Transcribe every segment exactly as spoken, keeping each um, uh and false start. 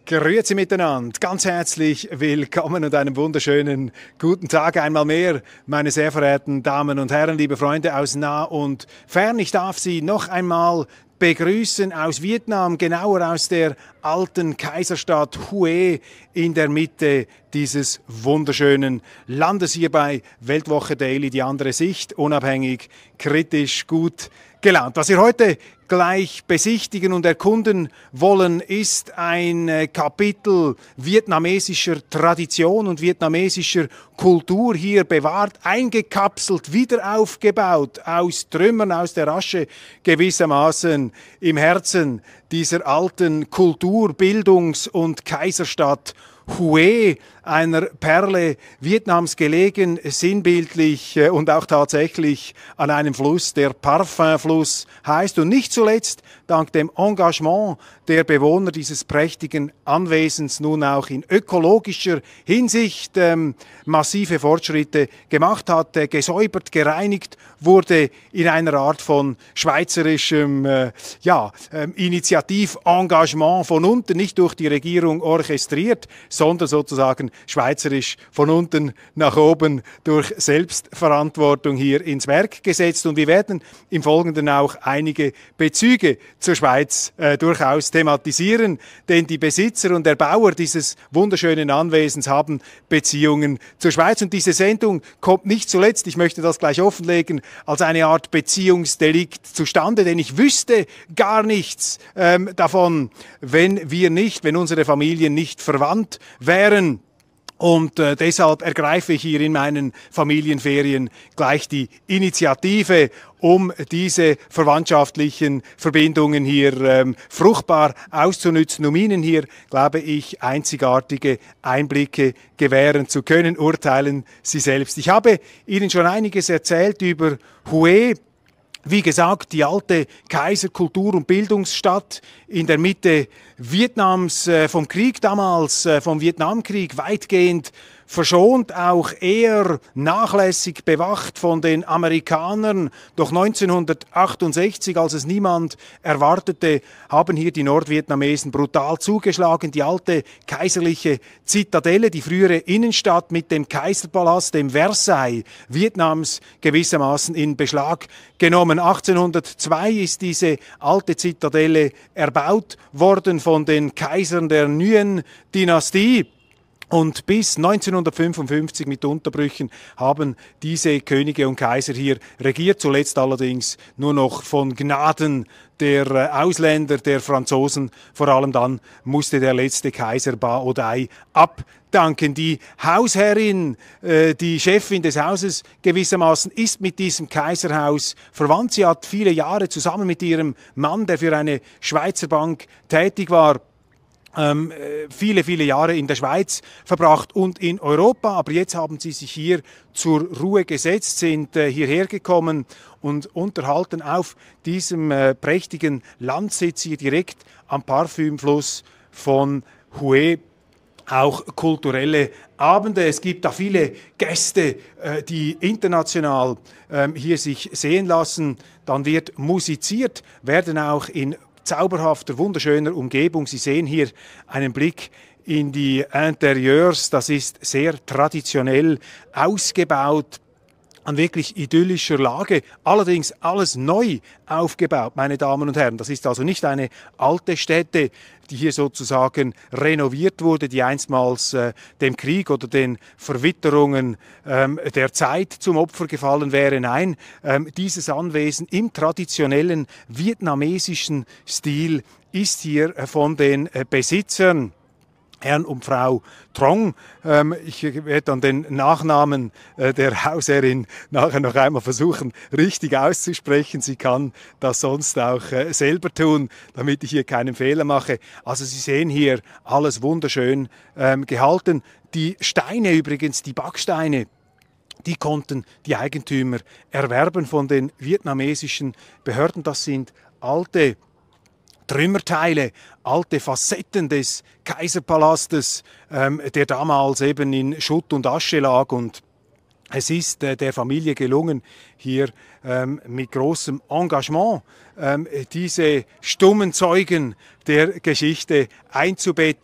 Grüezi miteinander, ganz herzlich willkommen und einen wunderschönen guten Tag einmal mehr, meine sehr verehrten Damen und Herren, liebe Freunde aus nah und fern. Ich darf Sie noch einmal begrüßen aus Vietnam, genauer aus der alten Kaiserstadt Hue in der Mitte dieses wunderschönen Landes hier bei Weltwoche Daily, die andere Sicht, unabhängig, kritisch, gut gelaunt. Was wir heute gleich besichtigen und erkunden wollen, ist ein Kapitel vietnamesischer Tradition und vietnamesischer Kultur, hier bewahrt, eingekapselt, wieder aufgebaut, aus Trümmern, aus der Asche gewissermaßen im Herzen dieser alten Kultur-, Bildungs- und Kaiserstadt Hue, einer Perle Vietnams gelegen, sinnbildlich und auch tatsächlich an einem Fluss, der Parfümfluss heißt, und nicht zuletzt dank dem Engagement der Bewohner dieses prächtigen Anwesens nun auch in ökologischer Hinsicht ähm, massive Fortschritte gemacht hat, äh, gesäubert, gereinigt wurde in einer Art von schweizerischem äh, ja, äh, Initiativengagement von unten, nicht durch die Regierung orchestriert, sondern sozusagen schweizerisch von unten nach oben durch Selbstverantwortung hier ins Werk gesetzt. Und wir werden im Folgenden auch einige Bezüge zur Schweiz äh, durchaus thematisieren, denn die Besitzer und Erbauer dieses wunderschönen Anwesens haben Beziehungen zur Schweiz. Und diese Sendung kommt nicht zuletzt, ich möchte das gleich offenlegen, als eine Art Beziehungsdelikt zustande, denn ich wüsste gar nichts ähm, davon, wenn wir nicht, wenn unsere Familien nicht verwandt wären. Und äh, deshalb ergreife ich hier in meinen Familienferien gleich die Initiative, um diese verwandtschaftlichen Verbindungen hier ähm, fruchtbar auszunützen, um Ihnen hier, glaube ich, einzigartige Einblicke gewähren zu können. Urteilen Sie selbst. Ich habe Ihnen schon einiges erzählt über Hue. Wie gesagt, die alte Kaiserkultur- und Bildungsstadt in der Mitte Vietnams, äh, vom Krieg damals, äh, vom Vietnamkrieg weitgehend verschont, auch eher nachlässig bewacht von den Amerikanern. Doch neunzehnhundertachtundsechzig, als es niemand erwartete, haben hier die Nordvietnamesen brutal zugeschlagen. Die alte kaiserliche Zitadelle, die frühere Innenstadt mit dem Kaiserpalast, dem Versailles Vietnams, gewissermaßen in Beschlag genommen. achtzehnhundertzwei ist diese alte Zitadelle erbaut worden von den Kaisern der Nguyen-Dynastie. Und bis neunzehnhundertfünfundfünfzig mit Unterbrüchen haben diese Könige und Kaiser hier regiert, zuletzt allerdings nur noch von Gnaden der Ausländer, der Franzosen. Vor allem dann musste der letzte Kaiser Ba Odai abdanken. Die Hausherrin, äh, die Chefin des Hauses gewissermaßen, ist mit diesem Kaiserhaus verwandt. Sie hat viele Jahre zusammen mit ihrem Mann, der für eine Schweizer Bank tätig war, Ähm, viele, viele Jahre in der Schweiz verbracht und in Europa, aber jetzt haben sie sich hier zur Ruhe gesetzt, sind äh, hierher gekommen und unterhalten auf diesem äh, prächtigen Landsitz hier direkt am Parfümfluss von Hue auch kulturelle Abende. Es gibt da viele Gäste, äh, die international äh, hier sich sehen lassen. Dann wird musiziert, werden auch in zauberhafter, wunderschöner Umgebung. Sie sehen hier einen Blick in die Interieurs. Das ist sehr traditionell ausgebaut, an wirklich idyllischer Lage. Allerdings alles neu aufgebaut, meine Damen und Herren. Das ist also nicht eine alte Stätte, die hier sozusagen renoviert wurde, die einstmals äh, dem Krieg oder den Verwitterungen ähm, der Zeit zum Opfer gefallen wäre. Nein, ähm, dieses Anwesen im traditionellen vietnamesischen Stil ist hier äh, von den äh, Besitzern, Herrn und Frau Trong. Ähm, ich werde dann den Nachnamen äh, der Hausherrin nachher noch einmal versuchen, richtig auszusprechen. Sie kann das sonst auch äh, selber tun, damit ich hier keinen Fehler mache. Also Sie sehen hier alles wunderschön ähm, gehalten. Die Steine übrigens, die Backsteine, die konnten die Eigentümer erwerben von den vietnamesischen Behörden. Das sind alte Trümmerteile, alte Facetten des Kaiserpalastes, ähm, der damals eben in Schutt und Asche lag. Und es ist äh, der Familie gelungen, hier ähm, mit großem Engagement ähm, diese stummen Zeugen der Geschichte einzubetten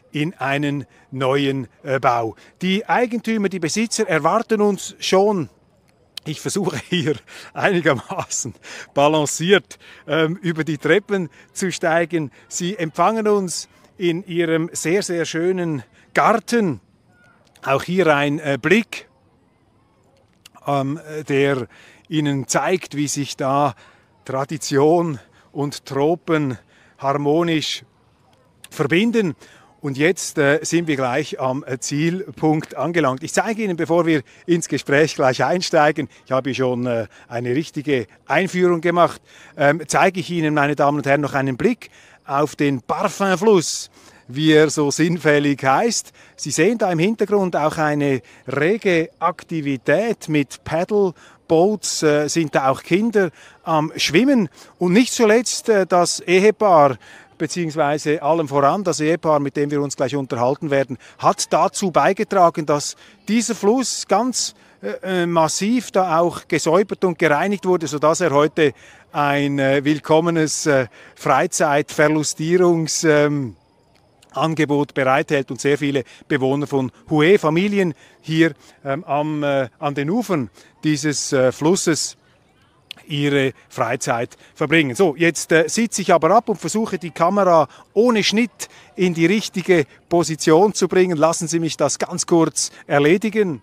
in einen neuen äh, Bau. Die Eigentümer, die Besitzer erwarten uns schon. Ich versuche hier einigermaßen balanciert ähm, über die Treppen zu steigen. Sie empfangen uns in ihrem sehr, sehr schönen Garten. Auch hier ein äh, Blick, ähm, der Ihnen zeigt, wie sich da Tradition und Tropen harmonisch verbinden. Und jetzt äh, sind wir gleich am äh, Zielpunkt angelangt. Ich zeige Ihnen, bevor wir ins Gespräch gleich einsteigen, ich habe schon äh, eine richtige Einführung gemacht, ähm, zeige ich Ihnen, meine Damen und Herren, noch einen Blick auf den Parfümfluss, wie er so sinnfällig heißt. Sie sehen da im Hintergrund auch eine rege Aktivität mit Paddleboats, äh, sind da auch Kinder am Schwimmen und nicht zuletzt äh, das Ehepaar, beziehungsweise allem voran das Ehepaar, mit dem wir uns gleich unterhalten werden, hat dazu beigetragen, dass dieser Fluss ganz äh, massiv da auch gesäubert und gereinigt wurde, sodass er heute ein äh, willkommenes äh, Freizeitverlustierungs- Angebot bereithält und sehr viele Bewohner von Hue, Familien hier ähm, am, äh, an den Ufern dieses äh, Flusses ihre Freizeit verbringen. So, jetzt äh, sitze ich aber ab und versuche die Kamera ohne Schnitt in die richtige Position zu bringen. Lassen Sie mich das ganz kurz erledigen.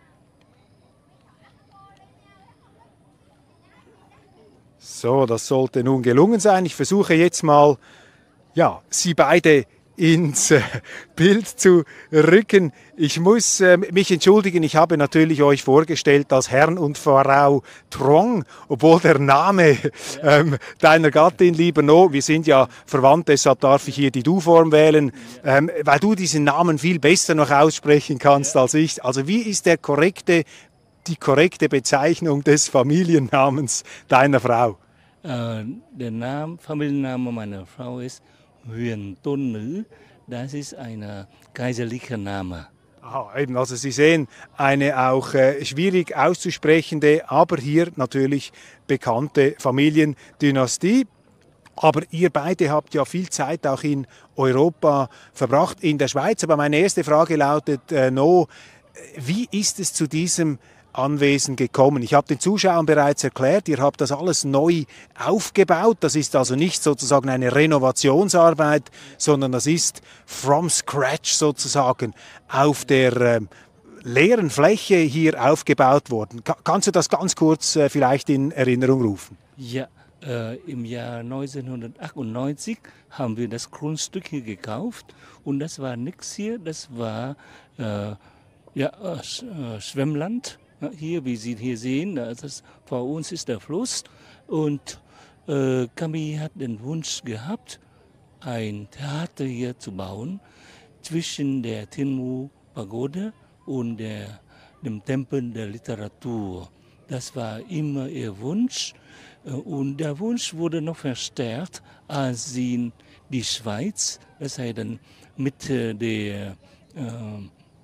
So, das sollte nun gelungen sein. Ich versuche jetzt mal, ja, Sie beide ins äh, Bild zu rücken. Ich muss äh, mich entschuldigen, ich habe natürlich euch vorgestellt als Herrn und Frau Truong, obwohl der Name ähm, deiner Gattin, lieber No, wir sind ja verwandt, deshalb darf ich hier die Du-Form wählen, ähm, weil du diesen Namen viel besser noch aussprechen kannst als ich. Also wie ist der korrekte, die korrekte Bezeichnung des Familiennamens deiner Frau? Uh, der Name, Familienname meiner Frau ist Huyền Tôn Nữ. Das ist ein kaiserlicher Name. Aha, eben, also Sie sehen, eine auch äh, schwierig auszusprechende, aber hier natürlich bekannte Familiendynastie. Aber ihr beide habt ja viel Zeit auch in Europa verbracht, in der Schweiz. Aber meine erste Frage lautet, äh, No, wie ist es zu diesem Anwesen gekommen? Ich habe den Zuschauern bereits erklärt, ihr habt das alles neu aufgebaut. Das ist also nicht sozusagen eine Renovationsarbeit, sondern das ist from scratch sozusagen auf der äh, leeren Fläche hier aufgebaut worden. Ka- kannst du das ganz kurz äh, vielleicht in Erinnerung rufen? Ja, äh, im Jahr neunzehnhundertachtundneunzig haben wir das Grundstück hier gekauft und das war nichts hier, das war äh, ja, äh, Schwemmland. Hier, wie Sie hier sehen, das ist, vor uns ist der Fluss und äh, Camille hat den Wunsch gehabt, ein Theater hier zu bauen zwischen der Tinmu Pagode und der, dem Tempel der Literatur. Das war immer ihr Wunsch und der Wunsch wurde noch verstärkt, als sie in die Schweiz, das heißt dann mit äh, der äh,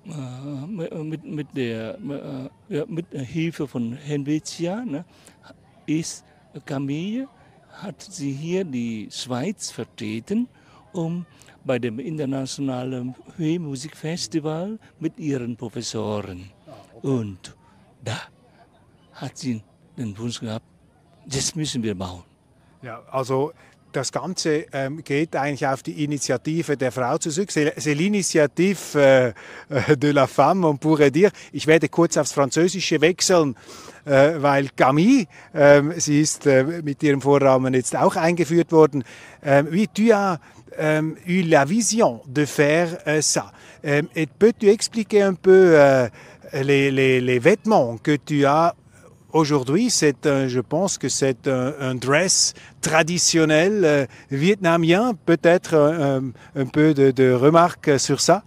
Mit, mit, der, ja, mit Hilfe von Helvetia ne, ist Camille, hat sie hier die Schweiz vertreten, um bei dem internationalen Hue-Musikfestival mit ihren Professoren. Und da hat sie den Wunsch gehabt, das müssen wir bauen. Ja, also das Ganze ähm, geht eigentlich auf die Initiative der Frau zurück. C'est l'initiative äh, de la femme, on pourrait dire. Ich werde kurz aufs Französische wechseln, äh, weil Camille, äh, sie ist äh, mit ihrem Vornamen jetzt auch eingeführt worden. Äh, oui, tu as euh, eu la vision de faire euh, ça. Euh, et peux-tu expliquer un peu euh, les, les, les vêtements que tu as aujourd'hui? C'est un, je pense que c'est un, un dress traditionnel euh, vietnamien. Peut-être un, un peu de, de remarques sur ça?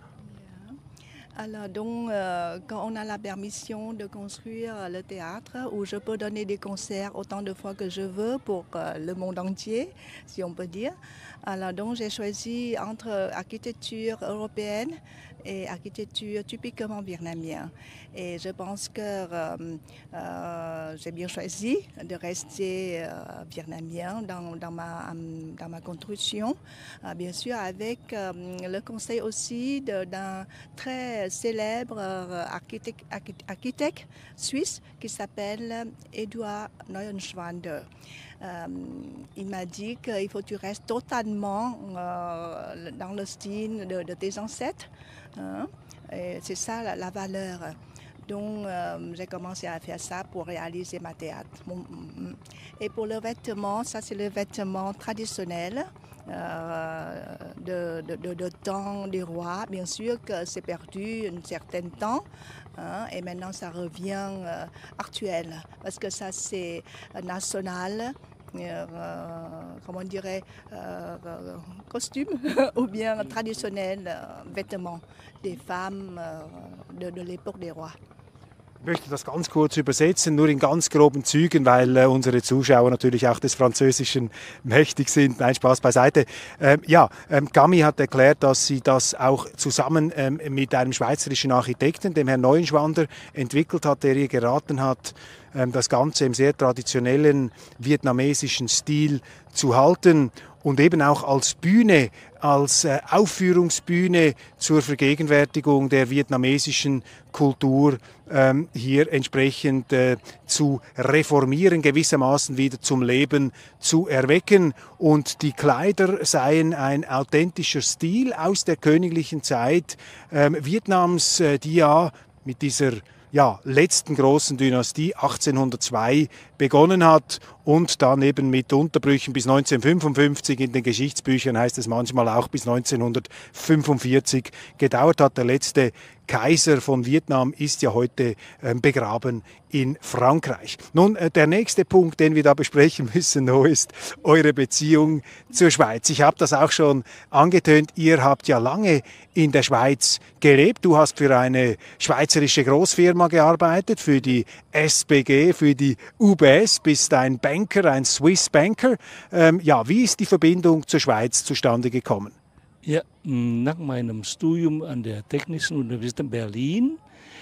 Alors donc, euh, quand on a la permission de construire le théâtre où je peux donner des concerts autant de fois que je veux pour euh, le monde entier, si on peut dire. Alors donc, j'ai choisi entre architecture européenne, et architecture typiquement vietnamienne. Et je pense que euh, euh, j'ai bien choisi de rester euh, vietnamien dans, dans, ma, dans ma construction. Euh, bien sûr, avec euh, le conseil aussi d'un très célèbre euh, architecte, architecte suisse qui s'appelle Eduard Neuenschwander. Euh, il m'a dit qu'il faut que tu restes totalement euh, dans le style de, de tes ancêtres. Hein? C'est ça la, la valeur. Donc euh, j'ai commencé à faire ça pour réaliser ma théâtre. Et pour le vêtement, ça c'est le vêtement traditionnel euh, de, de, de, de temps des rois. Bien sûr que c'est perdu un certain temps. Hein, et maintenant ça revient euh, actuel parce que ça c'est national, euh, comment on dirait, euh, costume ou bien traditionnel euh, vêtements des femmes euh, de, de l'époque des rois. Ich möchte das ganz kurz übersetzen, nur in ganz groben Zügen, weil äh, unsere Zuschauer natürlich auch des Französischen mächtig sind. Nein, Spaß beiseite. Ähm, ja, ähm, Camille hat erklärt, dass sie das auch zusammen ähm, mit einem schweizerischen Architekten, dem Herrn Neuenschwander, entwickelt hat, der ihr geraten hat, ähm, das Ganze im sehr traditionellen vietnamesischen Stil zu halten und eben auch als Bühne, als äh, Aufführungsbühne zur Vergegenwärtigung der vietnamesischen Kultur ähm, hier entsprechend äh, zu reformieren, gewissermaßen wieder zum Leben zu erwecken. Und die Kleider seien ein authentischer Stil aus der königlichen Zeit ähm, Vietnams, äh, die ja mit dieser ja, letzten großen Dynastie achtzehnhundertzwei begonnen hat und dann eben mit Unterbrüchen bis neunzehnhundertfünfundfünfzig, in den Geschichtsbüchern heißt es manchmal auch bis neunzehnhundertfünfundvierzig gedauert hat. Der letzte Kaiser von Vietnam ist ja heute äh, begraben in Frankreich. Nun, äh, der nächste Punkt, den wir da besprechen müssen, no, ist eure Beziehung zur Schweiz. Ich habe das auch schon angetönt, ihr habt ja lange in der Schweiz gelebt. Du hast für eine schweizerische Großfirma gearbeitet, für die S B G, für die U B S, bist ein Banker, ein Swiss Banker. Ähm, ja, wie ist die Verbindung zur Schweiz zustande gekommen? Ja, nach meinem Studium an der Technischen Universität Berlin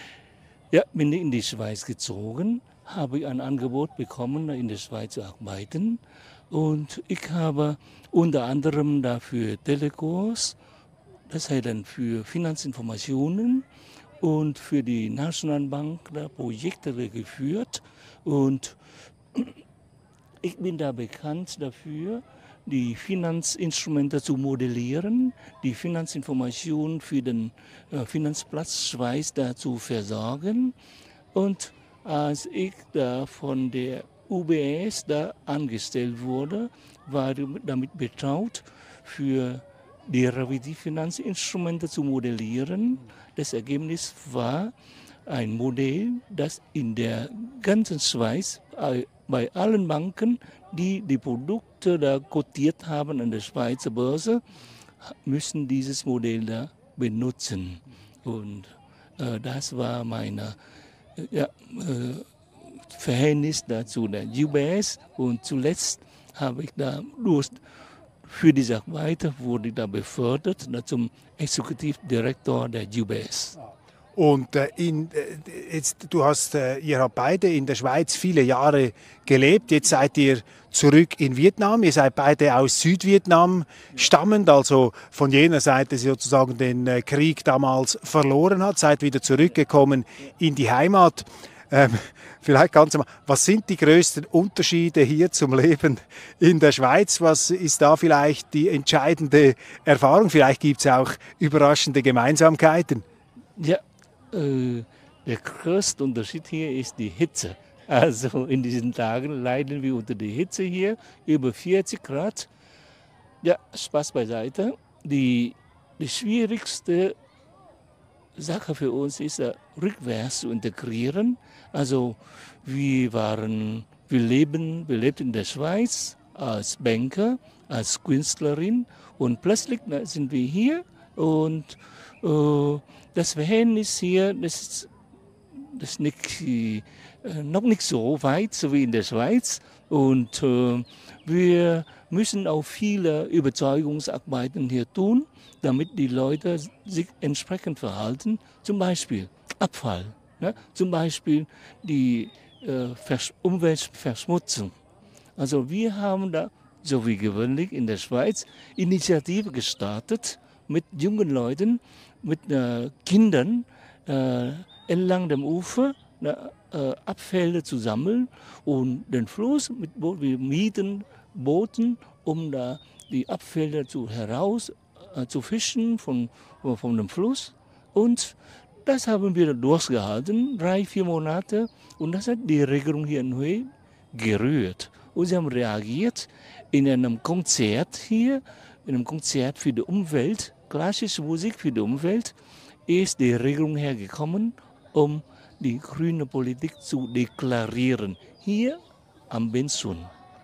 ja, bin ich in die Schweiz gezogen, habe ich ein Angebot bekommen, in der Schweiz zu arbeiten. Und ich habe unter anderem dafür Telekurs, das heißt dann für Finanzinformationen und für die Nationalbank da Projekte geführt. Und ich bin da bekannt dafür, die Finanzinstrumente zu modellieren, die Finanzinformationen für den äh, Finanzplatz Schweiz da zu versorgen. Und als ich da von der U B S da angestellt wurde, war ich damit betraut, für die Finanzinstrumente zu modellieren. Das Ergebnis war ein Modell, das in der ganzen Schweiz bei allen Banken, die die Produkte da kotiert haben an der Schweizer Börse, müssen dieses Modell da benutzen. Und äh, das war mein äh, ja, äh, Verhältnis dazu der U B S. Und zuletzt habe ich da durch, für diese Arbeit wurde ich da befördert da zum Exekutivdirektor der U B S. Und äh, in, äh, jetzt, du hast, äh, ihr habt beide in der Schweiz viele Jahre gelebt. Jetzt seid ihr zurück in Vietnam. Ihr seid beide aus Südvietnam stammend, also von jener Seite sozusagen den äh, Krieg damals verloren hat. Seid wieder zurückgekommen in die Heimat. Ähm, vielleicht ganz einmal, was sind die größten Unterschiede hier zum Leben in der Schweiz? Was ist da vielleicht die entscheidende Erfahrung? Vielleicht gibt es auch überraschende Gemeinsamkeiten. Ja. Der größte Unterschied hier ist die Hitze. Also in diesen Tagen leiden wir unter der Hitze hier, über vierzig Grad. Ja, Spaß beiseite. Die, die schwierigste Sache für uns ist, rückwärts zu integrieren. Also wir waren, wir leben, wir lebten in der Schweiz als Banker, als Künstlerin und plötzlich sind wir hier und äh, das Verhältnis hier, das ist, das ist nicht äh, äh, noch nicht so weit, so wie in der Schweiz. Und äh, wir müssen auch viele Überzeugungsarbeiten hier tun, damit die Leute sich entsprechend verhalten. Zum Beispiel Abfall, ne? Zum Beispiel die äh, Vers Umweltverschmutzung. Also wir haben da, so wie gewöhnlich in der Schweiz, Initiative gestartet mit jungen Leuten, mit äh, Kindern äh, entlang dem Ufer äh, Abfälle zu sammeln und den Fluss mit Bo wir mieten Booten, um da die Abfälle zu heraus äh, zu fischen von, von dem Fluss. Und das haben wir durchgehalten, drei, vier Monate. Und das hat die Regierung hier in Hue gerührt. Und sie haben reagiert in einem Konzert hier, in einem Konzert für die Umwelt, klassische Musik für die Umwelt, ist die Regierung hergekommen, um die grüne Politik zu deklarieren, hier am Bensun.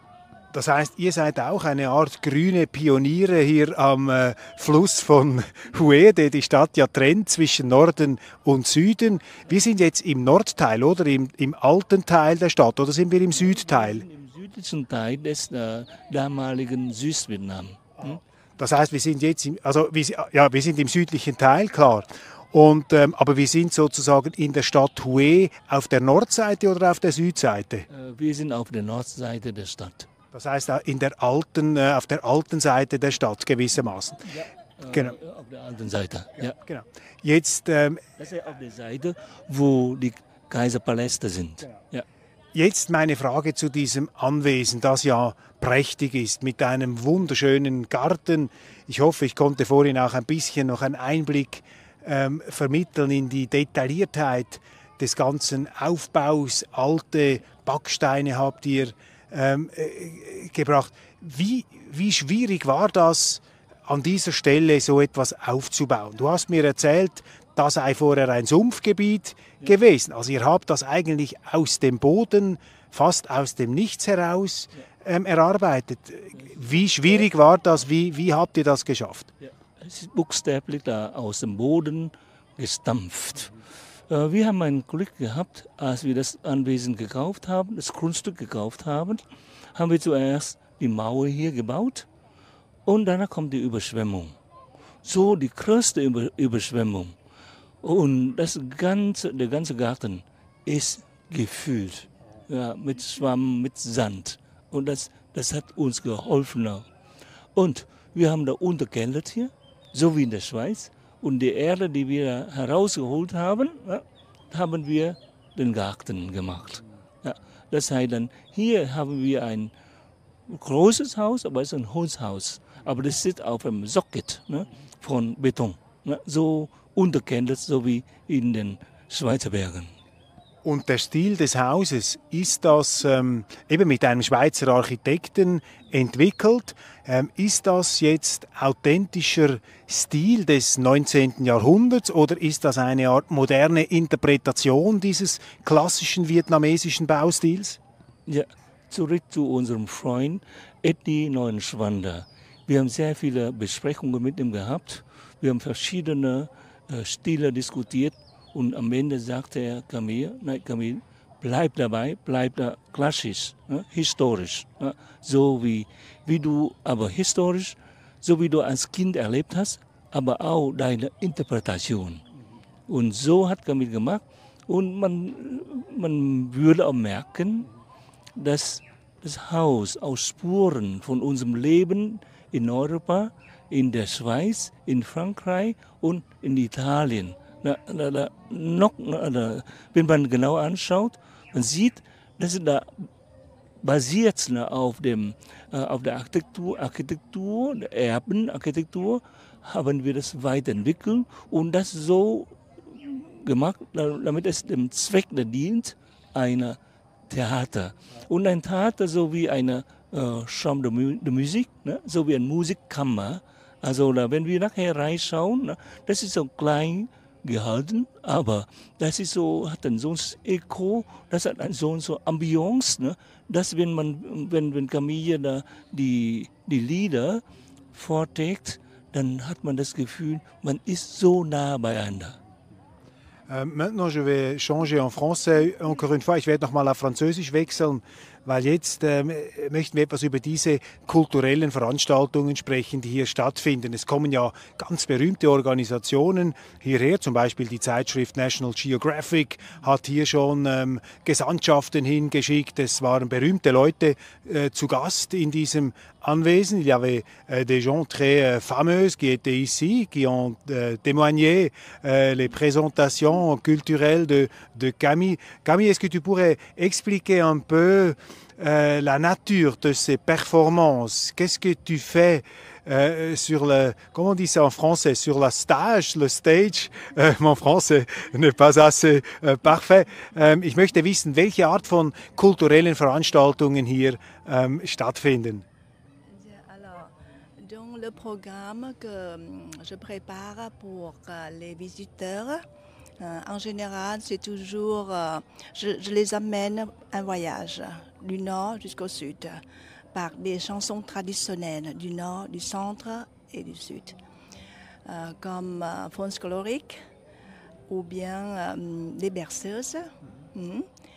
Das heißt, ihr seid auch eine Art grüne Pioniere hier am äh, Fluss von Hue, der die Stadt ja trennt zwischen Norden und Süden. Wir sind jetzt im Nordteil, oder? Im, im alten Teil der Stadt, oder sind wir im Südteil? Im südlichen Teil des äh, damaligen Südvietnam. Hm? Das heißt, wir sind jetzt im, also wir, ja, wir sind im südlichen Teil, klar. Und, ähm, aber wir sind sozusagen in der Stadt Hue auf der Nordseite oder auf der Südseite? Äh, wir sind auf der Nordseite der Stadt. Das heißt in der alten, äh, auf der alten Seite der Stadt gewissermaßen. Ja, äh, genau. Auf der alten Seite. Ja. Genau. Jetzt, ähm, das ist auf der Seite, wo die Kaiserpaläste sind. Genau. Ja. Jetzt meine Frage zu diesem Anwesen, das ja prächtig ist, mit einem wunderschönen Garten. Ich hoffe, ich konnte vorhin auch ein bisschen noch einen Einblick ähm, vermitteln in die Detailliertheit des ganzen Aufbaus. Alte Backsteine habt ihr ähm, äh, gebracht. Wie, wie schwierig war das, an dieser Stelle so etwas aufzubauen? Du hast mir erzählt, da sei vorher ein Sumpfgebiet ja. gewesen. Also ihr habt das eigentlich aus dem Boden, fast aus dem Nichts heraus ähm, erarbeitet. Wie schwierig war das? Wie, wie habt ihr das geschafft? Ja. Es ist buchstäblich da aus dem Boden gestampft. Äh, wir haben ein Glück gehabt, als wir das Anwesen gekauft haben, das Grundstück gekauft haben, haben wir zuerst die Mauer hier gebaut und danach kommt die Überschwemmung. So die größte Über Überschwemmung. Und das ganze, der ganze Garten ist gefüllt, ja, mit Schwamm, mit Sand. Und das, das hat uns geholfen auch. Und wir haben da unterkellert hier, so wie in der Schweiz. Und die Erde, die wir herausgeholt haben, ja, haben wir den Garten gemacht. Ja, das heißt dann, hier haben wir ein großes Haus, aber es ist ein Holzhaus. Aber das sitzt auf einem Socket, ne, von Beton. Ne, so unterkellert, so wie in den Schweizer Bergen. Und der Stil des Hauses, ist das ähm, eben mit einem Schweizer Architekten entwickelt? Ähm, ist das jetzt authentischer Stil des neunzehnten Jahrhunderts oder ist das eine Art moderne Interpretation dieses klassischen vietnamesischen Baustils? Ja, zurück zu unserem Freund Eddie Neuenschwander. Wir haben sehr viele Besprechungen mit ihm gehabt. Wir haben verschiedene äh, Stile diskutiert. Und am Ende sagte er, Camille, nein, Camille, bleib dabei, bleib da klassisch, ne, historisch. Ne, so wie, wie du, aber historisch, so wie du als Kind erlebt hast, aber auch deine Interpretation. Und so hat Camille gemacht. Und man, man würde auch merken, dass das Haus aus Spuren von unserem Leben in Europa, in der Schweiz, in Frankreich und in Italien, Da, da, da, noch, da, wenn man genau anschaut, man sieht, dass da basiert auf, dem, äh, auf der Architektur, Architektur, der Erbenarchitektur, haben wir das weiterentwickelt und das so gemacht, damit es dem Zweck dient, einer Theater. Und ein Theater so wie eine äh, Chambre de Musique, ne? So wie eine Musikkammer. Also da, wenn wir nachher reinschauen, ne? Das ist so klein gehalten, aber das ist so, hat dann so ein Echo, das hat dann so, so Ambiance, ne? Dass wenn man, wenn, wenn Camille da die, die Lieder vorträgt, dann hat man das Gefühl, man ist so nah beieinander. Euh, maintenant, je vais changer en français. Encore une fois, ich werde nochmal auf Französisch wechseln, weil jetzt äh, möchten wir etwas über diese kulturellen Veranstaltungen sprechen, die hier stattfinden. Es kommen ja ganz berühmte Organisationen hierher, zum Beispiel die Zeitschrift National Geographic hat hier schon ähm, Gesandtschaften hingeschickt. Es waren berühmte Leute äh, zu Gast in diesem Anwesen. Il y avait euh, des gens très euh, fameux qui étaient ici, qui ont euh, témoigné euh, les présentations culturelles de, de Camille. Camille, est-ce que tu pourrais expliquer un peu euh, la nature de ces performances? Qu'est-ce que tu fais euh, sur le, comment on dit ça en français, sur la stage, le stage? Euh, mon français n'est pas assez äh, parfait. Ähm, ich möchte wissen, welche Art von kulturellen Veranstaltungen hier ähm, stattfinden. Alors, dans le programme que je prépare pour euh, les visiteurs, euh, en général, c'est toujours, euh, je, je les amène un voyage du nord jusqu'au sud par des chansons traditionnelles du nord, du centre et du sud, euh, comme euh, folklorique ou bien euh, des berceuses, mm,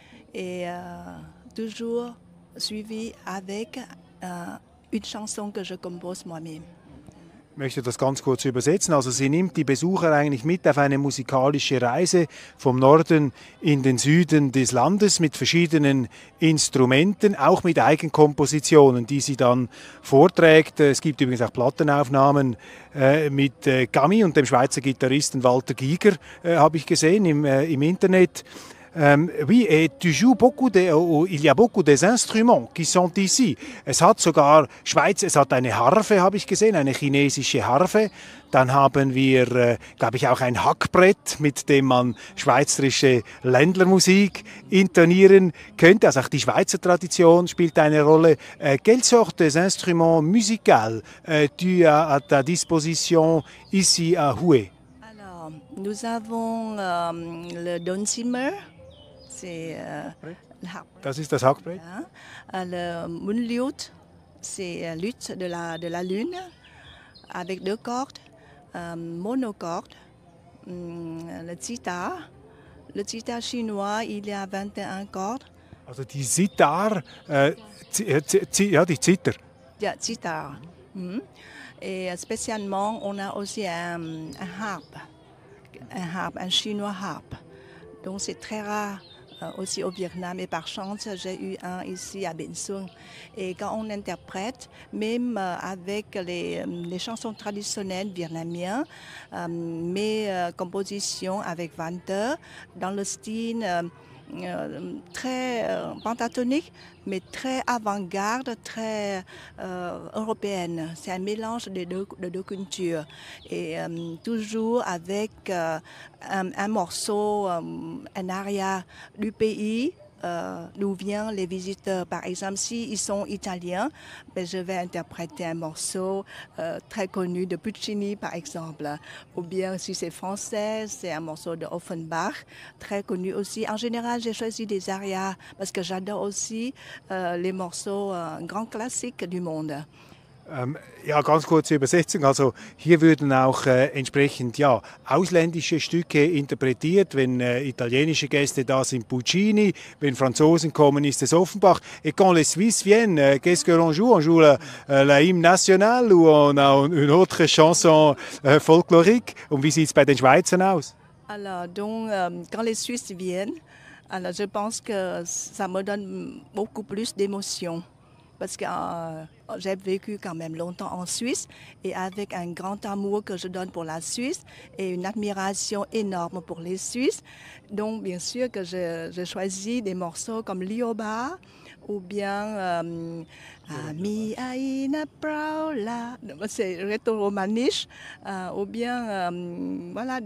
et euh, toujours suivi avec euh, une chanson que je compose moi-même. Ich möchte das ganz kurz übersetzen. Also sie nimmt die Besucher eigentlich mit auf eine musikalische Reise vom Norden in den Süden des Landes mit verschiedenen Instrumenten, auch mit Eigenkompositionen, die sie dann vorträgt. Es gibt übrigens auch Plattenaufnahmen äh, mit äh, Camille und dem Schweizer Gitarristen Walter Giger, äh, habe ich gesehen im, äh, im Internet. Ähm, oui, et tu joues beaucoup de, oh, il y a beaucoup des Instruments qui sont ici. Es hat sogar Schweiz, es hat eine Harfe, habe ich gesehen, eine chinesische Harfe. Dann haben wir, äh, glaube ich, auch ein Hackbrett, mit dem man schweizerische Ländlermusik intonieren könnte. Also auch die Schweizer Tradition spielt eine Rolle. Äh, quelle sorte des instruments musicaux äh, tu as à ta disposition ici à Hue? Alors, nous avons euh, le Dulcimer, c'est euh, le harpe. Das ist das Hackbrett. Hein. Euh, Le Moonlute, c'est la lutte de la, de la lune avec deux cordes, euh, monocorde. Hum, Le sitar, le sitar chinois, il y a vingt et un cordes. Also die Sitar, äh, zi- äh, zi- zi- ja, die Zither. Ja, sitar. Mhm. Et spécialement, on a aussi un, un harpe, un harpe, un chinois harpe. Donc c'est très rare euh, aussi au Vietnam. Et par chance, j'ai eu un ici à Ben Xuân. Et quand on interprète, même euh, avec les, les chansons traditionnelles vietnamiennes, euh, mes euh, compositions avec Vante, dans le style euh, euh, très euh, pentatonique, mais très avant-garde, très euh, européenne. C'est un mélange des deux, de deux cultures. Et euh, toujours avec euh, un, un morceau, euh, un aria du pays euh, d'où viennent les visiteurs. Par exemple, s'ils sont italiens, ben, je vais interpréter un morceau euh, très connu de Puccini, par exemple. Ou bien si c'est français, c'est un morceau de Offenbach, très connu aussi. En général, j'ai choisi des arias parce que j'adore aussi äh, les morceaux äh, grands classiques du monde. Ähm, ja, ganz kurze Übersetzung. Also hier würden auch äh, entsprechend ja, ausländische Stücke interpretiert. Wenn äh, italienische Gäste da sind, Puccini. Wenn Franzosen kommen, ist es Offenbach. Et quand les Suisses viennent, äh, qu'est-ce que l'on joue? On joue la, äh, la hymne nationale ou on a une autre chanson äh, folklorique? Und wie sieht es bei den Schweizern aus? Alors, donc, euh, quand les Suisses viennent, alors je pense que ça me donne beaucoup plus d'émotion. Parce que euh, j'ai vécu quand même longtemps en Suisse et avec un grand amour que je donne pour la Suisse et une admiration énorme pour les Suisses. Donc, bien sûr que je, je choisis des morceaux comme Lioba ou bien euh, Ami Aina Praula, c'est rétro-romaniche, euh, ou bien euh, voilà,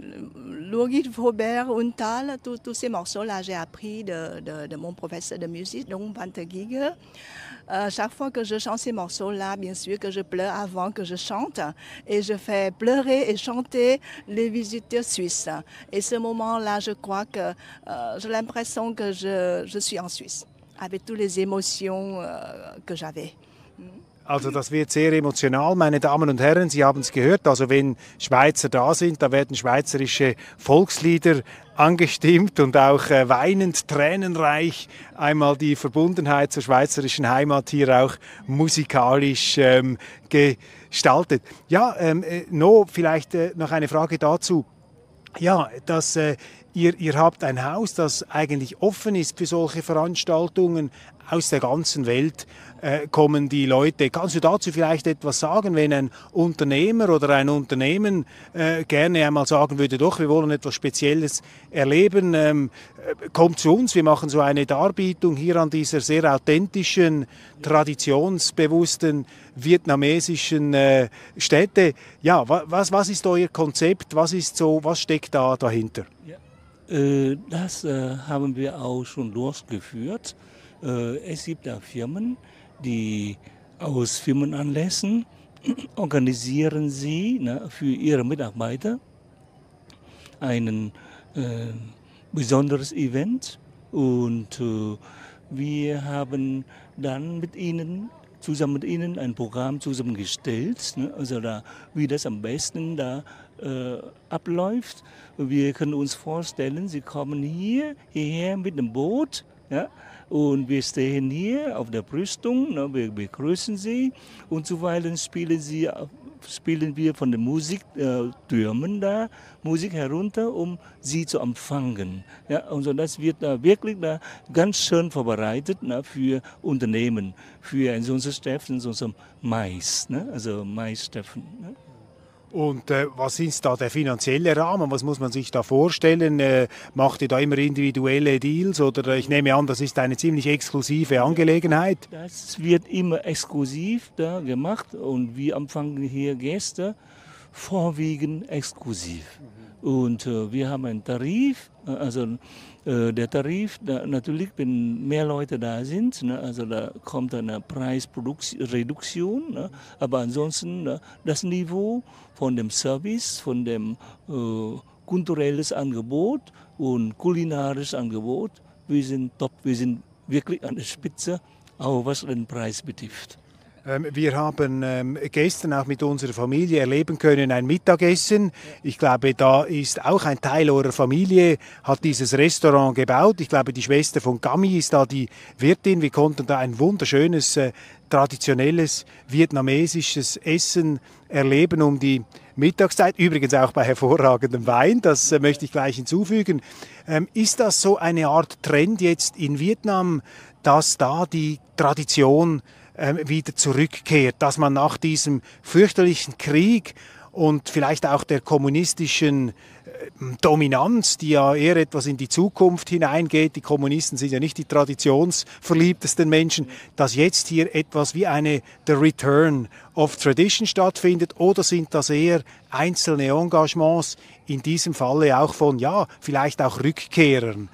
Logi Faubert, Untal, tous ces morceaux-là, j'ai appris de, de, de mon professeur de musique, donc Walter Giger. Euh, chaque fois que je chante ces morceaux-là, bien sûr que je pleure avant que je chante et je fais pleurer et chanter les visiteurs suisses. Et ce moment-là, je crois que euh, j'ai l'impression que je, je suis en Suisse, avec toutes les émotions euh, que j'avais. Also das wird sehr emotional, meine Damen und Herren. Sie haben es gehört, also wenn Schweizer da sind, da werden schweizerische Volkslieder angestimmt und auch äh, weinend, tränenreich einmal die Verbundenheit zur schweizerischen Heimat hier auch musikalisch ähm, gestaltet. Ja, ähm, äh, No, vielleicht äh, noch eine Frage dazu. Ja, dass äh, ihr, ihr habt ein Haus, das eigentlich offen ist für solche Veranstaltungen. Aus der ganzen Welt äh, kommen die Leute. Kannst du dazu vielleicht etwas sagen, wenn ein Unternehmer oder ein Unternehmen äh, gerne einmal sagen würde, doch, wir wollen etwas Spezielles erleben, ähm, äh, kommt zu uns, wir machen so eine Darbietung hier an dieser sehr authentischen, traditionsbewussten vietnamesischen äh, Stätte. Ja, wa was, was ist euer Konzept, was ist so, was steckt da dahinter? Ja. Äh, das äh, haben wir auch schon durchgeführt. Es gibt da Firmen, die aus Firmenanlässen organisieren sie ne, für ihre Mitarbeiter ein äh, besonderes Event und äh, wir haben dann mit ihnen zusammen mit ihnen ein Programm zusammengestellt, ne, also da, wie das am besten da äh, abläuft. Wir können uns vorstellen, sie kommen hier hierher mit dem Boot. Ja, und wir stehen hier auf der Brüstung, ne, wir begrüßen sie und zuweilen spielen, sie, spielen wir von den Musiktürmen äh, da Musik herunter, um sie zu empfangen. Ja, also das wird da wirklich da ganz schön vorbereitet ne, für Unternehmen, für ein solches Treffen, so ein Mais, ne, also Mais-Treffen. Ne. Und äh, was ist da der finanzielle Rahmen? Was muss man sich da vorstellen? Äh, macht ihr da immer individuelle Deals? Oder äh, ich nehme an, das ist eine ziemlich exklusive Angelegenheit. Das wird immer exklusiv da gemacht und wir empfangen hier Gäste vorwiegend exklusiv. Und äh, wir haben einen Tarif, also äh, der Tarif, da, natürlich, wenn mehr Leute da sind, ne, also da kommt eine Preisreduktion, ne, aber ansonsten ne, das Niveau von dem Service, von dem äh, kulturelles Angebot und kulinarisches Angebot, wir sind top, wir sind wirklich an der Spitze, auch was den Preis betrifft. Wir haben ähm, gestern auch mit unserer Familie erleben können ein Mittagessen. Ich glaube, da ist auch ein Teil eurer Familie, hat dieses Restaurant gebaut. Ich glaube, die Schwester von Gami ist da die Wirtin. Wir konnten da ein wunderschönes, äh, traditionelles vietnamesisches Essen erleben um die Mittagszeit. Übrigens auch bei hervorragendem Wein, das äh, möchte ich gleich hinzufügen. Ähm, ist das so eine Art Trend jetzt in Vietnam, dass da die Tradition wieder zurückkehrt, dass man nach diesem fürchterlichen Krieg und vielleicht auch der kommunistischen Dominanz, die ja eher etwas in die Zukunft hineingeht, die Kommunisten sind ja nicht die traditionsverliebtesten Menschen, dass jetzt hier etwas wie eine The Return of Tradition stattfindet, oder sind das eher einzelne Engagements, in diesem Falle auch von, ja, vielleicht auch Rückkehrern?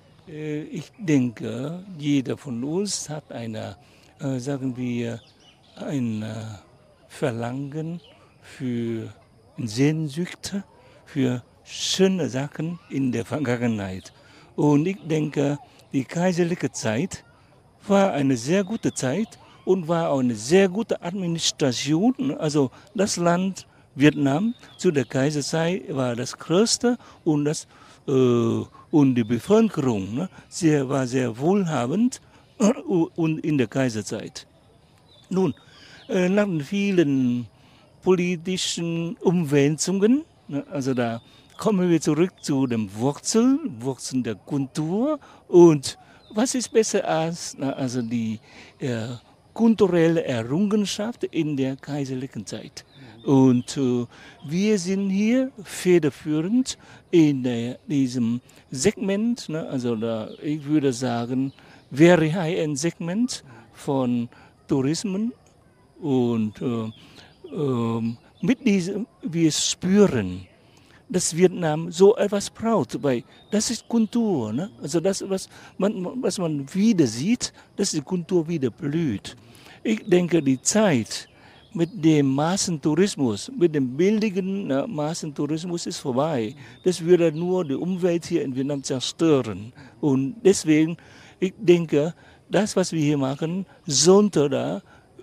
Ich denke, jeder von uns hat eine Äh, sagen wir, ein äh, Verlangen für Sehnsüchte, für schöne Sachen in der Vergangenheit. Und ich denke, die kaiserliche Zeit war eine sehr gute Zeit und war auch eine sehr gute Administration. Also das Land Vietnam zu der Kaiserzeit war das größte und, das, äh, und die Bevölkerung ne, sehr, war sehr wohlhabend. Und in der Kaiserzeit. Nun, äh, nach vielen politischen Umwälzungen, ne, also da kommen wir zurück zu den Wurzeln, Wurzeln der Kultur. Und was ist besser als na, also die äh, kulturelle Errungenschaft in der kaiserlichen Zeit? Und äh, wir sind hier federführend in äh, diesem Segment, ne, also da, ich würde sagen, very high-end-Segment von Tourismus und äh, äh, mit diesem wir spüren, dass Vietnam so etwas braucht, weil das ist Kultur, ne? Also das, was man, was man wieder sieht, dass die Kultur wieder blüht. Ich denke, die Zeit mit dem Massentourismus, mit dem billigen ne, Massentourismus ist vorbei. Das würde nur die Umwelt hier in Vietnam zerstören. Und deswegen ich denke, das, was wir hier machen, sollte da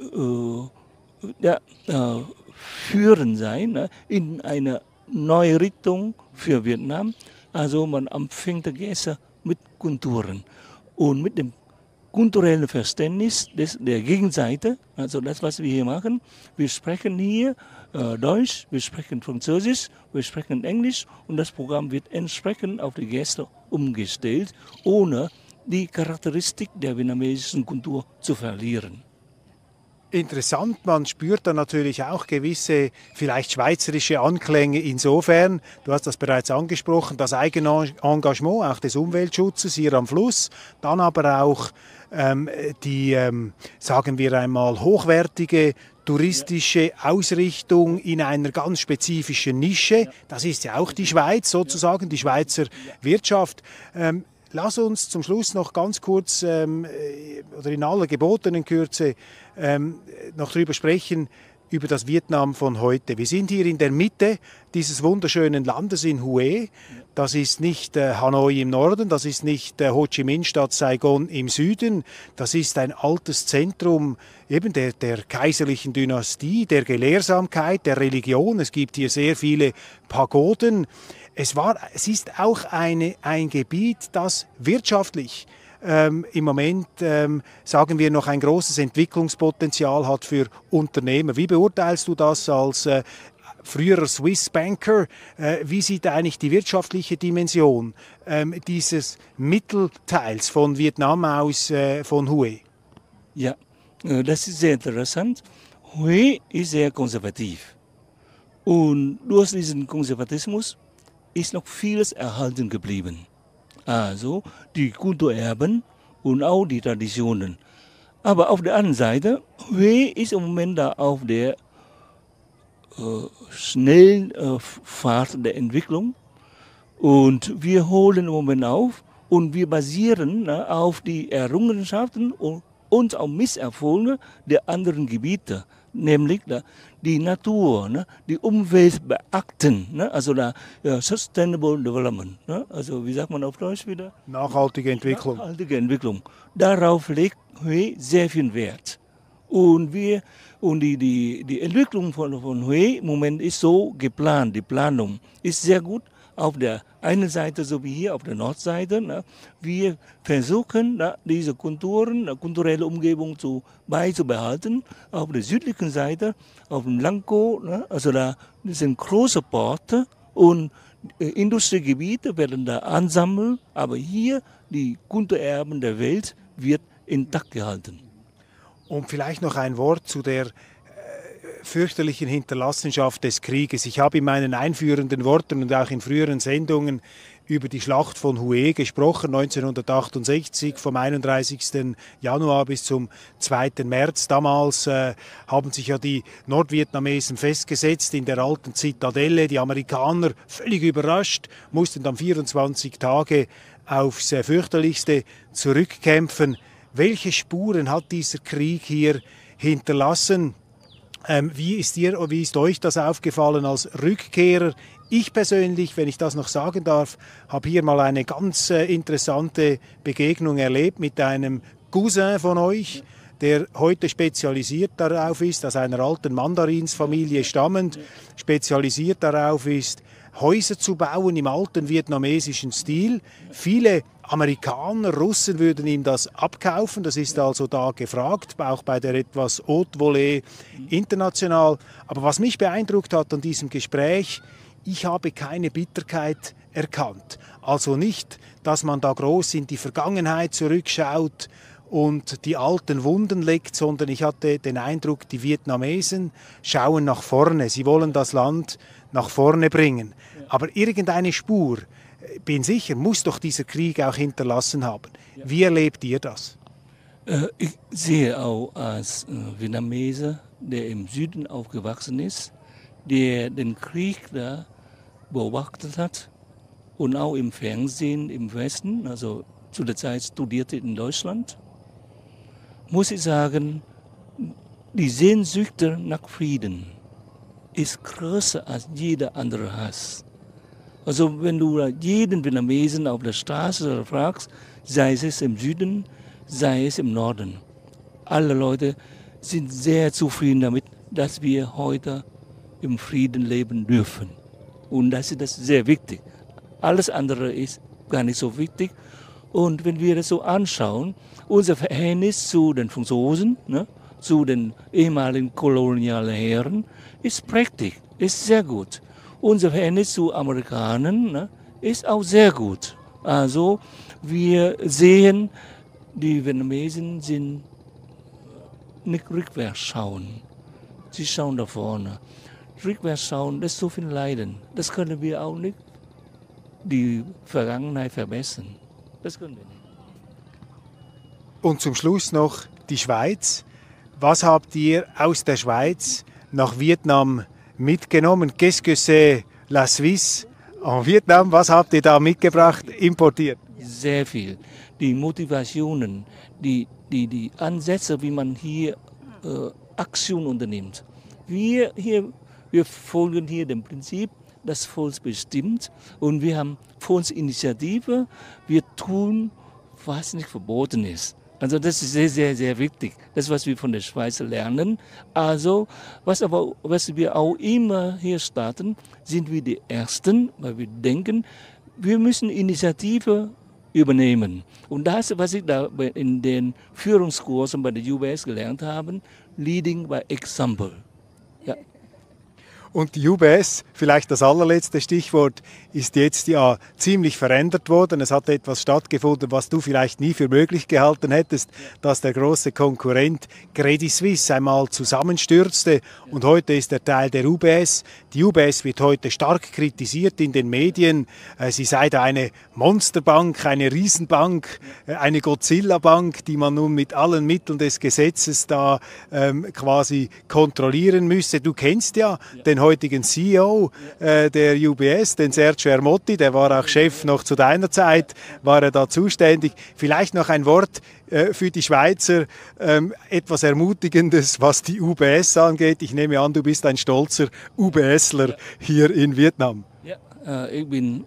äh, ja, äh, führen sein, ne, in eine neue Richtung für Vietnam. Also man empfängt die Gäste mit Kulturen und mit dem kulturellen Verständnis des, der Gegenseite. Also das, was wir hier machen. Wir sprechen hier äh, Deutsch, wir sprechen Französisch, wir sprechen Englisch und das Programm wird entsprechend auf die Gäste umgestellt, ohne die Charakteristik der vietnamesischen Kultur zu verlieren. Interessant, man spürt dann natürlich auch gewisse, vielleicht schweizerische Anklänge insofern, du hast das bereits angesprochen, das eigene Engagement auch des Umweltschutzes hier am Fluss, dann aber auch ähm, die, ähm, sagen wir einmal, hochwertige touristische Ausrichtung in einer ganz spezifischen Nische. Das ist ja auch die Schweiz sozusagen, die Schweizer Wirtschaft. Ähm, Lass uns zum Schluss noch ganz kurz ähm, oder in aller gebotenen Kürze ähm, noch darüber sprechen, über das Vietnam von heute. Wir sind hier in der Mitte dieses wunderschönen Landes in Hue. Das ist nicht äh, Hanoi im Norden, das ist nicht äh, Ho Chi Minh Stadt Saigon im Süden. Das ist ein altes Zentrum eben der, der kaiserlichen Dynastie, der Gelehrsamkeit, der Religion. Es gibt hier sehr viele Pagoden. Es, war, es ist auch eine, ein Gebiet, das wirtschaftlich ähm, im Moment, ähm, sagen wir, noch ein großes Entwicklungspotenzial hat für Unternehmer. Wie beurteilst du das als äh, früherer Swiss Banker? Äh, wie sieht eigentlich die wirtschaftliche Dimension ähm, dieses Mittelteils von Vietnam aus, äh, von Hue? Ja, das ist sehr interessant. Hue ist sehr konservativ. Und durch diesen Konservatismus ist noch vieles erhalten geblieben. Also die Kulturerben und auch die Traditionen. Aber auf der anderen Seite, Hue ist im Moment da auf der äh, schnellen äh, Fahrt der Entwicklung. Und wir holen im Moment auf und wir basieren na, auf die Errungenschaften und, und auch Misserfolge der anderen Gebiete. Nämlich da, die Natur, ne, die Umwelt beachten, ne, also da, ja, Sustainable Development, ne, also wie sagt man auf Deutsch wieder? Nachhaltige Entwicklung. Nachhaltige Entwicklung. Darauf legt Hue sehr viel Wert. Und, wir, und die, die, die Entwicklung von, von Hue im Moment ist so geplant, die Planung ist sehr gut. Auf der einen Seite, so wie hier auf der Nordseite, ne, wir versuchen, ne, diese Kulturen, ne, kulturelle Umgebung zu, beizubehalten. Auf der südlichen Seite, auf dem Langko, ne, also da sind große Porte und äh, Industriegebiete werden da ansammeln, aber hier die Kulturerben der Welt wird intakt gehalten. Und vielleicht noch ein Wort zu der fürchterlichen Hinterlassenschaft des Krieges. Ich habe in meinen einführenden Worten und auch in früheren Sendungen über die Schlacht von Hue gesprochen, neunzehnhundertachtundsechzig, vom einunddreißigsten Januar bis zum zweiten März. Damals äh, haben sich ja die Nordvietnamesen festgesetzt in der alten Zitadelle. Die Amerikaner, völlig überrascht, mussten dann vierundzwanzig Tage aufs äh, fürchterlichste zurückkämpfen. Welche Spuren hat dieser Krieg hier hinterlassen? Ähm, wie ist dir, wie ist euch das aufgefallen als Rückkehrer? Ich persönlich, wenn ich das noch sagen darf, habe hier mal eine ganz äh, interessante Begegnung erlebt mit einem Cousin von euch, der heute spezialisiert darauf ist, aus einer alten Mandarinsfamilie stammend, spezialisiert darauf ist, Häuser zu bauen im alten vietnamesischen Stil. Viele Amerikaner, Russen würden ihm das abkaufen, das ist also da gefragt, auch bei der etwas haute volée international. Aber was mich beeindruckt hat an diesem Gespräch, ich habe keine Bitterkeit erkannt. Also nicht, dass man da groß in die Vergangenheit zurückschaut und die alten Wunden leckt, sondern ich hatte den Eindruck, die Vietnamesen schauen nach vorne, sie wollen das Land nach vorne bringen. Aber irgendeine Spur, bin sicher, muss doch dieser Krieg auch hinterlassen haben. Wie erlebt ihr das? Äh, ich sehe auch als äh, Vietnamese, der im Süden aufgewachsen ist, der den Krieg da beobachtet hat und auch im Fernsehen im Westen, also zu der Zeit studierte in Deutschland, muss ich sagen, die Sehnsucht nach Frieden ist größer als jeder andere Hass. Also wenn du jeden Vietnamesen auf der Straße fragst, sei es im Süden, sei es im Norden, alle Leute sind sehr zufrieden damit, dass wir heute im Frieden leben dürfen. Und das ist das sehr wichtig. Alles andere ist gar nicht so wichtig. Und wenn wir das so anschauen, unser Verhältnis zu den Franzosen, ne, zu den ehemaligen kolonialen Herren, ist prächtig, ist sehr gut. Unser Verhältnis zu Amerikanern, ne, ist auch sehr gut. Also wir sehen, die Vietnamesen sind nicht rückwärts schauen. Sie schauen da vorne. Rückwärts schauen, das ist so viel Leiden. Das können wir auch nicht die Vergangenheit verbessern. Das können wir nicht. Und zum Schluss noch die Schweiz. Was habt ihr aus der Schweiz nach Vietnam mitgenommen? Qu'est-ce que c'est la Suisse en Vietnam? Was habt ihr da mitgebracht, importiert? Sehr viel. Die Motivationen, die, die, die Ansätze, wie man hier äh, Aktion unternimmt. Wir, hier, wir folgen hier dem Prinzip, das Volk bestimmt, und wir haben Volksinitiative. Wir tun, was nicht verboten ist. Also das ist sehr, sehr, sehr wichtig. Das, was wir von der Schweiz lernen. Also, was, aber, was wir auch immer hier starten, sind wir die Ersten, weil wir denken, wir müssen Initiative übernehmen. Und das, was ich da in den Führungskursen bei der U B S gelernt habe, Leading by Example. Ja. Und die U B S, vielleicht das allerletzte Stichwort, ist jetzt ja ziemlich verändert worden. Es hat etwas stattgefunden, was du vielleicht nie für möglich gehalten hättest, dass der große Konkurrent Credit Suisse einmal zusammenstürzte. Und heute ist er Teil der U B S. Die U B S wird heute stark kritisiert in den Medien. Sie sei da eine Monsterbank, eine Riesenbank, eine Godzilla-Bank, die man nun mit allen Mitteln des Gesetzes da ähm, quasi kontrollieren müsse. Du kennst ja, ja. den heutigen C E O äh, der U B S, den Sergio Ermotti, der war auch Chef noch zu deiner Zeit, war er da zuständig. Vielleicht noch ein Wort äh, für die Schweizer, ähm, etwas Ermutigendes, was die U B S angeht. Ich nehme an, du bist ein stolzer UBSler hier in Vietnam. Ja, äh, ich bin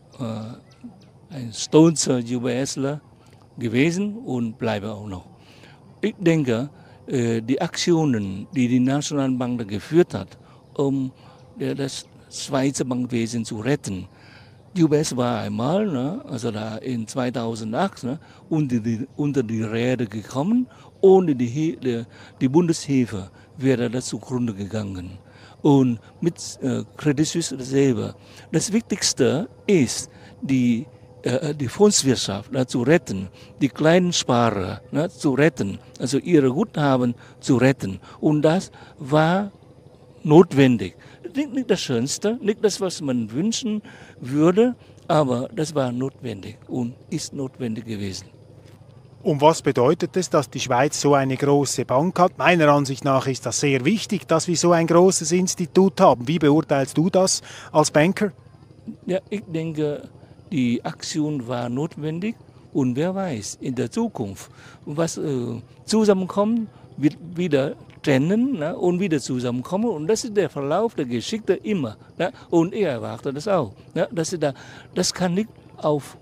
äh, ein stolzer UBSler gewesen und bleibe auch noch. Ich denke, äh, die Aktionen, die die Nationalbank geführt hat, um das Schweizer Bankwesen zu retten. Die U B S war einmal, ne, also da in zweitausendacht, ne, unter, die, unter die Räder gekommen. Ohne die, die, die Bundeshilfe wäre das zugrunde gegangen. Und mit äh, Credit Suisse dasselbe. Das Wichtigste ist, die, äh, die Fondswirtschaft ne, zu retten, die kleinen Sparer ne, zu retten, also ihre Guthaben zu retten. Und das war notwendig. Nicht das Schönste, nicht das, was man wünschen würde, aber das war notwendig und ist notwendig gewesen. Und was bedeutet es, dass die Schweiz so eine große Bank hat? Meiner Ansicht nach ist das sehr wichtig, dass wir so ein großes Institut haben. Wie beurteilst du das als Banker? Ja, ich denke, die Aktion war notwendig und wer weiß, in der Zukunft, was äh, zusammenkommt, wird wieder trennen ne, und wieder zusammenkommen. Und das ist der Verlauf der Geschichte immer. Ne? Und ich erwarte das auch. Ne? Das, ist da, das kann nicht auf,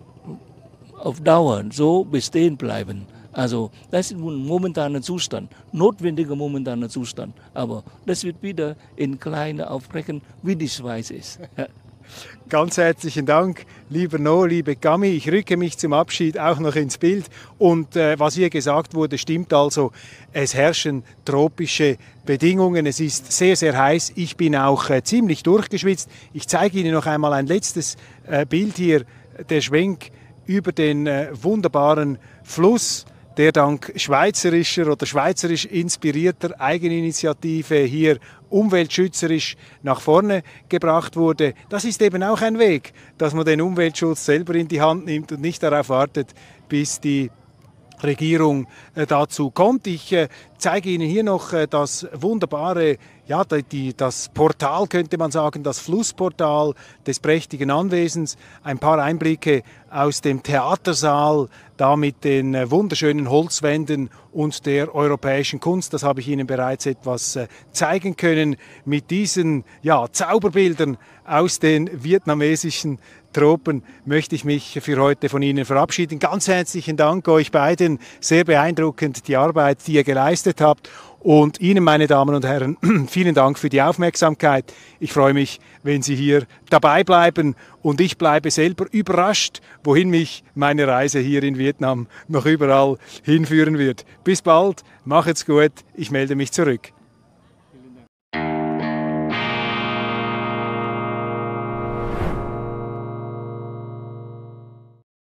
auf Dauer so bestehen bleiben. Also das ist ein momentaner Zustand, notwendiger momentaner Zustand. Aber das wird wieder in kleine aufbrechen, wie die Schweiz ist. Ja. Ganz herzlichen Dank, lieber No, liebe Gami. Ich rücke mich zum Abschied auch noch ins Bild. Und äh, was hier gesagt wurde, stimmt also. Es herrschen tropische Bedingungen. Es ist sehr, sehr heiß. Ich bin auch äh, ziemlich durchgeschwitzt. Ich zeige Ihnen noch einmal ein letztes äh, Bild hier. Der Schwenk über den äh, wunderbaren Fluss, der dank schweizerischer oder schweizerisch inspirierter Eigeninitiative hier umweltschützerisch nach vorne gebracht wurde. Das ist eben auch ein Weg, dass man den Umweltschutz selber in die Hand nimmt und nicht darauf wartet, bis die Regierung äh, dazu kommt. Ich äh, zeige Ihnen hier noch äh, das wunderbare, ja, die, das Portal, könnte man sagen, das Flussportal des prächtigen Anwesens. Ein paar Einblicke aus dem Theatersaal, da mit den äh, wunderschönen Holzwänden und der europäischen Kunst. Das habe ich Ihnen bereits etwas äh, zeigen können mit diesen ja, Zauberbildern aus den vietnamesischen Tropen möchte ich mich für heute von Ihnen verabschieden. Ganz herzlichen Dank euch beiden. Sehr beeindruckend die Arbeit, die ihr geleistet habt. getestet habt. Und Ihnen, meine Damen und Herren, vielen Dank für die Aufmerksamkeit. Ich freue mich, wenn Sie hier dabei bleiben und ich bleibe selber überrascht, wohin mich meine Reise hier in Vietnam noch überall hinführen wird. Bis bald, macht's gut, ich melde mich zurück.